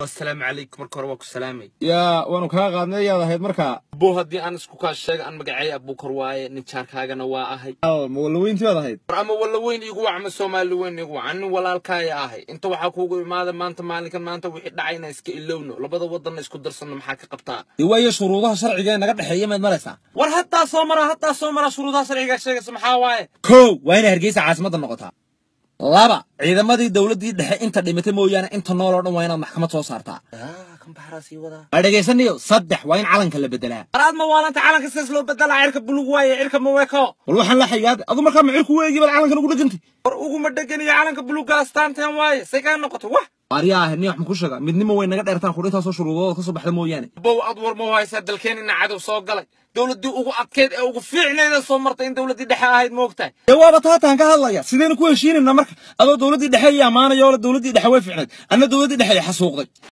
السلام عليكم مركور وكو سلامي يا وانا كا قادنay yaad ahayd marka boo hadii aan isku ka sheeg aan magacay Abu Karwaaye nin jaarkaagana waa ahay ma walaweyntii yaad ahayd ama walaweyn igu wacma Soomaali weyn igu wacan walaalkaay ahay inta waxa kuugu imaada maanta maalinkan maanta wixii dhacayna iska ilowno labada wadan isku darsanno maxaa ka qabtaa way shuruudaha sharciga naga dhaxeeyay mid maraysa war hatta soo mara shuruudaha sharciga sheegaysa maxaa waaye koo waa in Hargeysa caasimada noqotaa laba ciidamadii dawladii dhexe inta dhimatay mooyaan inta nool oo dhan waa inaad maxkamad soo saartaa kan baxraasi wada adhegeysaniyo saddex waa in calanka la bedelaa araad ma waalanta calanka sidaas loo bedelaa cirka buluug waaye cirka ma weeko wal waxaan la xigaad adu markaa ma cirku weegi bal calanka ugu dhagantay war ugu ma dhaganiyo calanka buluug astaanteen waaye say ka noqoto wax ariyaha ni wax ma ku sheega midnimo way naga dheertaan qudinta soo shuruudooda ka soo baxda mooyaane bow adwar ma haysa dalkeenina cadow soo galay dawladii ugu adkeed ee ugu fiicneed soo martay in dawladii dhexe ahayd moogtahay jawaab taatan ka hadlaya sideen ku heshiinayna marka adoo dawladii dhexe iyo amaanayo dawladii dhexe way fiicneed anna dawladii dhexe ay xasuuqday